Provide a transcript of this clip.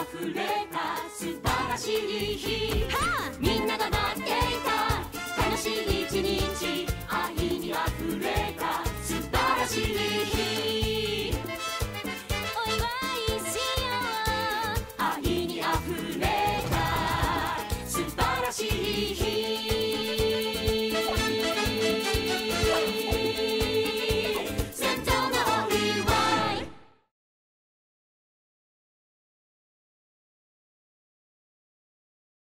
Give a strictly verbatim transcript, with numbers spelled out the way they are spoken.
溢れた素晴らしい日、みんなが